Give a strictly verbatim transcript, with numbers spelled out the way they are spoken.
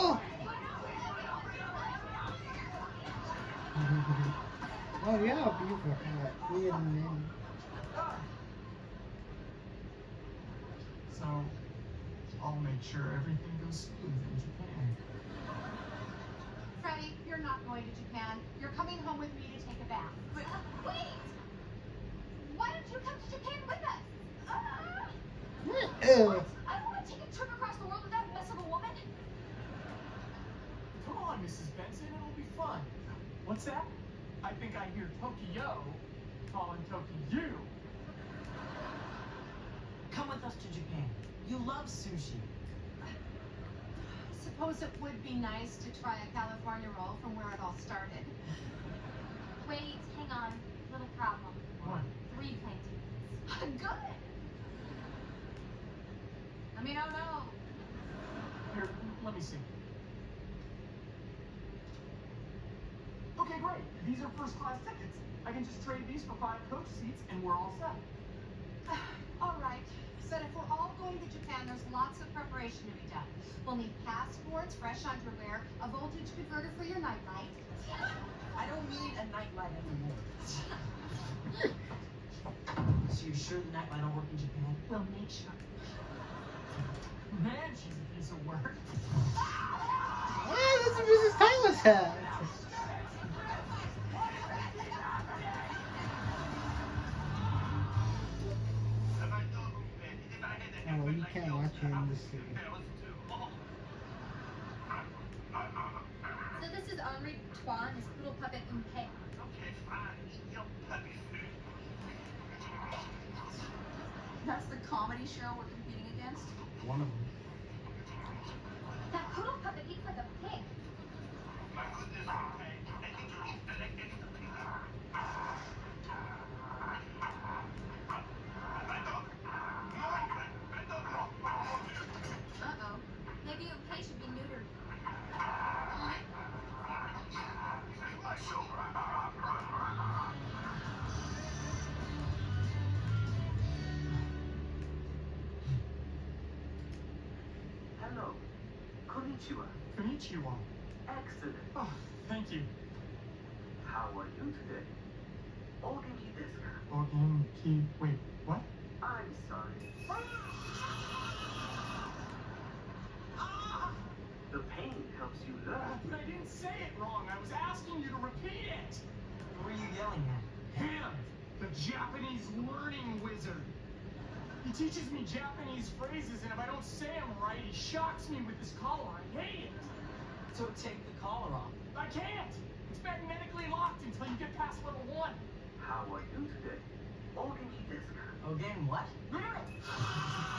Oh! Oh yeah, beautiful hat. Vietnam. So, I'll make sure everything goes smooth in Japan. Freddy, you're not going to Japan. You're coming home with me to take a bath. But wait! Why don't you come to Japan with us? Uh, Ew. I don't want to take a trip across the world with that mess of a woman. Come on, Missus Benson, it'll be fun. What's that? I think I hear Tokyo calling Tokyo. Come with us to Japan. You love sushi. Suppose it would be nice to try a California roll from where it all started. Wait, hang on. Little problem. What? Three plane tickets. Good. I mean, oh no. Here, let me see. Okay, great. These are first class tickets. I can just trade these for five coach seats and we're all set. All right. But if we're all going to Japan, there's lots of preparation to be done. We'll need passports, fresh underwear, a voltage converter for your nightlight. I don't need a nightlight anymore. So you're sure the nightlight will work in Japan? We'll make sure. Man, she's a piece of work. Ah, that's a Missus Tyler's hat. Oh, you can't watch it in the city. So this is Henri Tuan, his poodle puppet Umpei. That's the comedy show we're competing against? One of them. That poodle puppet eats like a pig. Uh-oh. Maybe Umpei should be neutered. Hello. Konnichiwa. Konnichiwa. Excellent. Oh, thank you. How are you today? Ogenki desu ka? Ogenki. Wait, what? I'm sorry. The pain helps you Uh, learn. but I didn't say it wrong. I was asking you to repeat it. Who are you yelling at? Him, the Japanese learning wizard. He teaches me Japanese phrases, and if I don't say them right, he shocks me with his collar. I hate it. So take the collar off. I can't. It's magnetically locked until you get past level one. How are you today? Ogenki desu ka? Again, what? No, no, no.